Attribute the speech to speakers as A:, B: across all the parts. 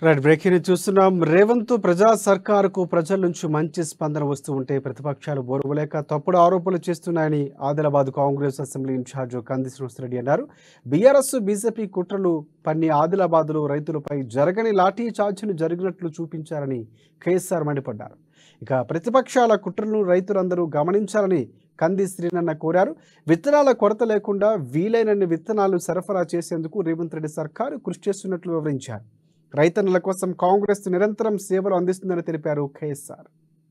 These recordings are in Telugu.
A: రైట్ బ్రేకింగ్ చూస్తున్నాం. రేవంత్ ప్రజా సర్కారుకు ప్రజల నుంచి మంచి స్పందన వస్తూ ఉంటే ప్రతిపక్షాలు ఓర్వలేక తప్పుడు ఆరోపణలు చేస్తున్నాయని ఆదిలాబాద్ కాంగ్రెస్ అసెంబ్లీ ఇన్ఛార్జ్ కంది శ్రీనివాసరెడ్డి అన్నారు. బీఆర్ఎస్ బీజేపీ కుట్రలు పన్ని ఆదిలాబాద్లో రైతులపై జరగని లాఠీ చార్జీలు జరిగినట్లు చూపించారని కేసీఆర్ మండిపడ్డారు. ఇక ప్రతిపక్షాల కుట్రలను రైతులందరూ గమనించాలని కంది శ్రీనన్న కోరారు. విత్తనాల కొరత లేకుండా వీలైనన్ని విత్తనాలు సరఫరా చేసేందుకు రేవంత్ రెడ్డి సర్కారు కృషి చేస్తున్నట్లు వివరించారు. రైతన్నల కోసం కాంగ్రెస్ నిరంతరం సేవలు అందిస్తుందని తెలిపారు కేసీఆర్.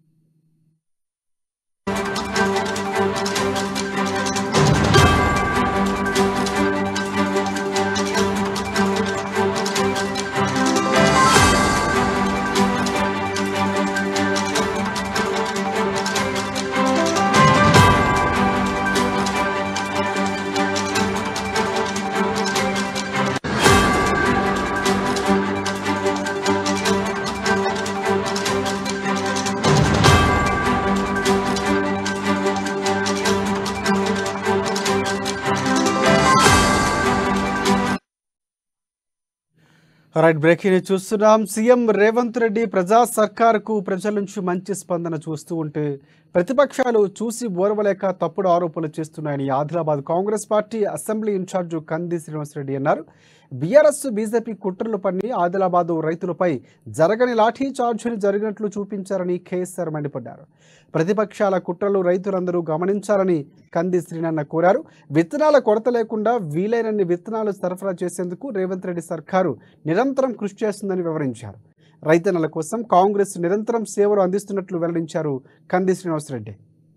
A: రైట్ బ్రేకింగ్ చూస్తున్నాం. సీఎం రేవంత్ రెడ్డి ప్రజా సర్కారుకు ప్రజల నుంచి మంచి స్పందన చూస్తూ ఉంటే ప్రతిపక్షాలు చూసి ఓర్వలేక తప్పుడు ఆరోపణలు చేస్తున్నాయని Adilabad Congress party assembly incharge Kandi Srinivasa Reddy అన్నారు. బీఆర్ఎస్ బీజేపీ కుట్రలు పన్ని ఆదిలాబాద్ రైతులపై జరగని లాఠీ చార్జీలు జరిగినట్లు చూపించారని కేసీఆర్ మండిపడ్డారు. ప్రతిపక్షాల కుట్రలు రైతులందరూ గమనించాలని కంది శ్రీనన్న కోరారు. విత్తనాల కొరత లేకుండా వీలైనన్ని విత్తనాలు సరఫరా చేసేందుకు రేవంత్ రెడ్డి సర్కారు నిరంతరం కృషి చేస్తుందని వివరించారు. రైతన్నల కోసం కాంగ్రెస్ నిరంతరం సేవలు అందిస్తున్నట్లు వెల్లడించారు కంది శ్రీనివాసరెడ్డి.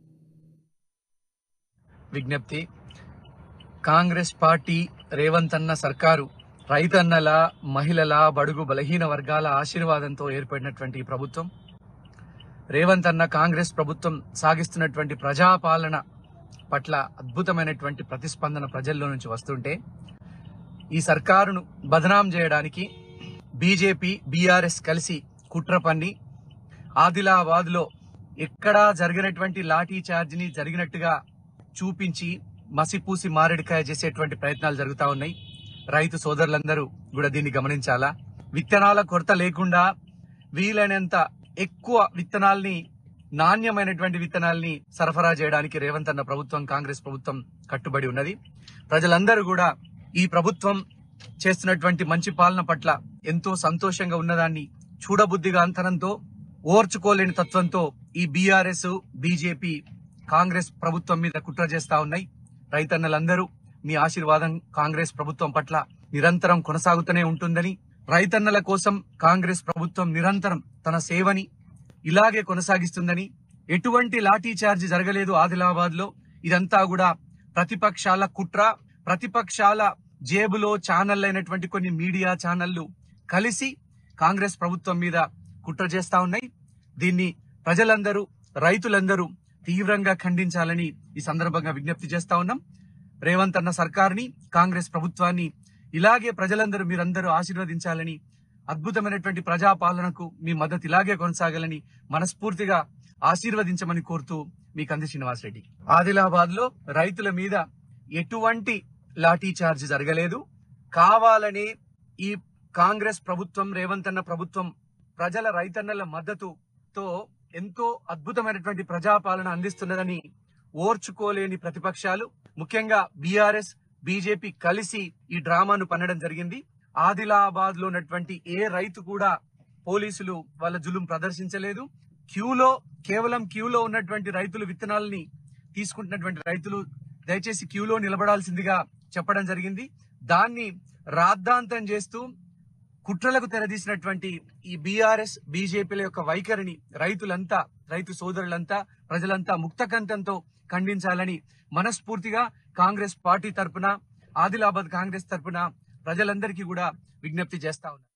B: విజ్ఞప్తి: కాంగ్రెస్ పార్టీ రేవంత్ అన్న సర్కారు రైతన్నల, మహిళల, బడుగు బలహీన వర్గాల ఆశీర్వాదంతో ఏర్పడినటువంటి ప్రభుత్వం. రేవంత్ అన్న కాంగ్రెస్ ప్రభుత్వం సాగిస్తున్నటువంటి ప్రజాపాలన పట్ల అద్భుతమైనటువంటి ప్రతిస్పందన ప్రజల్లో నుంచి వస్తుంటే ఈ సర్కారును బదనాం చేయడానికి బీజేపీ, బీఆర్ఎస్ కలిసి కుట్ర పన్ని ఆదిలాబాద్లో ఎక్కడా జరిగినటువంటి లాఠీ చార్జిని జరిగినట్టుగా చూపించి మసిపూసి మారేడుకాయ చేసేటువంటి ప్రయత్నాలు జరుగుతూ ఉన్నాయి. రైతు సోదరులందరూ కూడా దీన్ని గమనించాలా. విత్తనాల కొరత లేకుండా వీలైనంత ఎక్కువ విత్తనాల్ని, నాణ్యమైనటువంటి విత్తనాల్ని సరఫరా చేయడానికి రేవంత్ అన్న ప్రభుత్వం, కాంగ్రెస్ ప్రభుత్వం కట్టుబడి ఉన్నది. ప్రజలందరూ కూడా ఈ ప్రభుత్వం చేస్తున్నటువంటి మంచి పాలన పట్ల ఎంతో సంతోషంగా ఉన్నదాన్ని చూడబుద్ధిగా అంతరంతో, ఓర్చుకోలేని తత్వంతో ఈ బీఆర్ఎస్, బీజేపీ, కాంగ్రెస్ ప్రభుత్వం మీద కుట్ర చేస్తా ఉన్నాయి. రైతన్నలందరూ మీ ఆశీర్వాదం కాంగ్రెస్ ప్రభుత్వం పట్ల నిరంతరం కొనసాగుతూనే ఉంటుందని, రైతన్నల కోసం కాంగ్రెస్ ప్రభుత్వం నిరంతరం తన సేవని ఇలాగే కొనసాగిస్తుందని, ఎటువంటి లాఠీ చార్జ్ జరగలేదు ఆదిలాబాద్ లో. ఇదంతా కూడా ప్రతిపక్షాల కుట్ర, ప్రతిపక్షాల జేబులో ఛానల్ అయినటువంటి కొన్ని మీడియా ఛానళ్లు కలిసి కాంగ్రెస్ ప్రభుత్వం మీద కుట్ర చేస్తా ఉన్నాయి. దీన్ని ప్రజలందరూ, రైతులందరూ తీవ్రంగా ఖండించాలని ఈ సందర్భంగా విజ్ఞప్తి చేస్తా ఉన్నాం. రేవంత్ అన్న సర్కార్ని, కాంగ్రెస్ ప్రభుత్వాన్ని ఇలాగే ప్రజలందరూ, మీరందరూ ఆశీర్వదించాలని, అద్భుతమైనటువంటి ప్రజాపాలనకు మీ మద్దతు ఇలాగే కొనసాగాలని మనస్ఫూర్తిగా ఆశీర్వదించమని కోరుతూ మీ కంది శ్రీనివాసరెడ్డి. ఆదిలాబాద్ లో రైతుల మీద ఎటువంటి లాఠీ చార్జ్ జరగలేదు. కావాలని ఈ కాంగ్రెస్ ప్రభుత్వం, రేవంత్ అన్న ప్రభుత్వం ప్రజల, రైతన్నల మద్దతుతో ఎంతో అద్భుతమైనటువంటి ప్రజాపాలన అందిస్తున్నదని ఓర్చుకోలేని ప్రతిపక్షాలు, ముఖ్యంగా బీఆర్ఎస్, బీజేపీ కలిసి ఈ డ్రామాను పన్నడం జరిగింది. ఆదిలాబాద్ లో ఉన్నటువంటి ఏ రైతు కూడా పోలీసులు వాళ్ళ జులుం ప్రదర్శించలేదు. కేవలం క్యూలో ఉన్నటువంటి రైతులు, విత్తనాలని తీసుకుంటున్నటువంటి రైతులు దయచేసి క్యూలో నిలబడాల్సిందిగా చెప్పడం జరిగింది. దాన్ని రాద్ధాంతం చేస్తూ కుట్రలకు తెరదీసినటువంటి ఈ బీఆర్ఎస్, బీజేపీల యొక్క వైఖరిని రైతులంతా, రైతు సోదరులంతా, ప్రజలంతా ముక్తకంఠంతో ఖండించాలని మనస్ఫూర్తిగా కాంగ్రెస్ పార్టీ తరపున, ఆదిలాబాద్ కాంగ్రెస్ తరపున ప్రజలందరికీ కూడా విజ్ఞప్తి చేస్తా ఉన్నారు.